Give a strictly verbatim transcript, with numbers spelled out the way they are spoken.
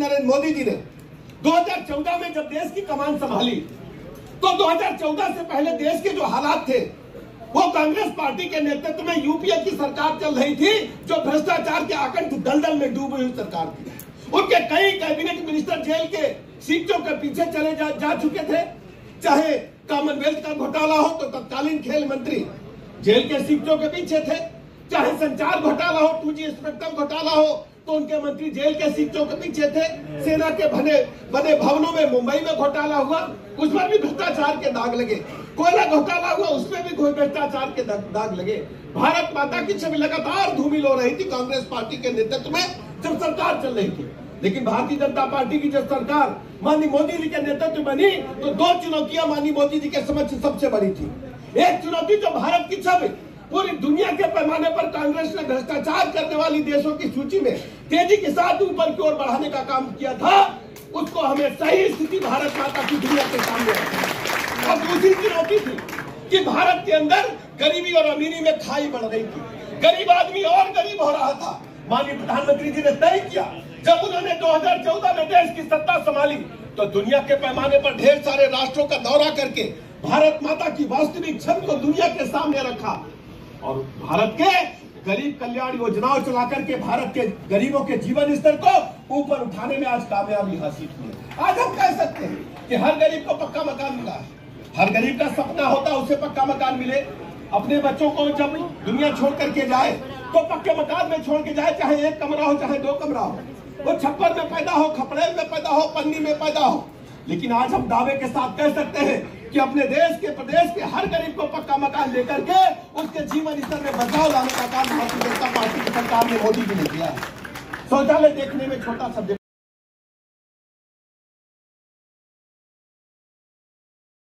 नरेंद्र मोदी जी ने दो हज़ार चौदह में जब देश की कमान संभाली तो दो हज़ार चौदह से पहले देश के जो हालात थे वो कांग्रेस पार्टी के नेतृत्व में यूपीए की सरकार चल रही थी, जो भ्रष्टाचार के आकंठ दलदल में डूबी हुई सरकार थी। उनके कई कैबिनेट मिनिस्टर जेल के सीटों के पीछे चले जा, जा चुके थे। चाहे कॉमनवेल्थ का घोटाला हो तो तत्कालीन खेल मंत्री जेल के सीटों के पीछे थे, चाहे संचार घोटाला हो, टू जी स्पेक्ट्रम घोटाला हो तो उनके मंत्री जेल के सीटों के पीछे थे। सेना के बने बने भवनों में मुंबई में घोटाला हुआ, उसमें भी भ्रष्टाचार के दाग लगे। कोयला घोटाला हुआ, उसमें भी भ्रष्टाचार के दाग लगे। भारत माता की छवि लगातार धूमिल हो रही थी कांग्रेस पार्टी के नेतृत्व में जब सरकार चल रही थी। लेकिन भारतीय जनता पार्टी की जब सरकार माननीय मोदी जी के नेतृत्व बनी तो दो चुनौतियां माननीय मोदी जी के समक्ष सबसे बड़ी थी। एक चुनौती जो भारत की छवि पूरी दुनिया के पैमाने पर कांग्रेस ने भ्रष्टाचार करने वाली देशों की सूची में तेजी के साथ ऊपर की ओर बढ़ाने का काम किया था, उसको हमें सही स्थिति भारत माता की दुनिया के सामने रखी। और दूसरी चुनौती थी कि भारत के अंदर गरीबी और अमीरी में खाई बढ़ रही थी, गरीब आदमी और गरीब हो रहा था। माननीय प्रधानमंत्री जी ने तय किया, जब उन्होंने दो हज़ार चौदह में देश की सत्ता संभाली तो दुनिया के पैमाने पर ढेर सारे राष्ट्रों का दौरा करके भारत माता की वास्तविक छवि को दुनिया के सामने रखा और भारत के गरीब कल्याण योजनाओं चला करके भारत के गरीबों के जीवन स्तर को ऊपर उठाने में आज कामयाबी हासिल की है। आज हम कह सकते हैं कि हर गरीब को पक्का मकान मिला है। हर गरीब का सपना होता है उसे पक्का मकान मिले, अपने बच्चों को जब दुनिया छोड़ करके जाए तो पक्के मकान में छोड़ के जाए, चाहे एक कमरा हो चाहे दो कमरा हो, वो छप्पर में पैदा हो, खपड़ेल में पैदा हो, पन्नी में पैदा हो। लेकिन आज हम दावे के साथ कह सकते हैं कि अपने देश के प्रदेश के हर गरीब को पक्का मकान लेकर के उसके जीवन स्तर में बदलाव लाने का काम भारतीय जनता पार्टी की सरकार ने मोदी जी ने किया है। शौचालय देखने में छोटा सब्जेक्ट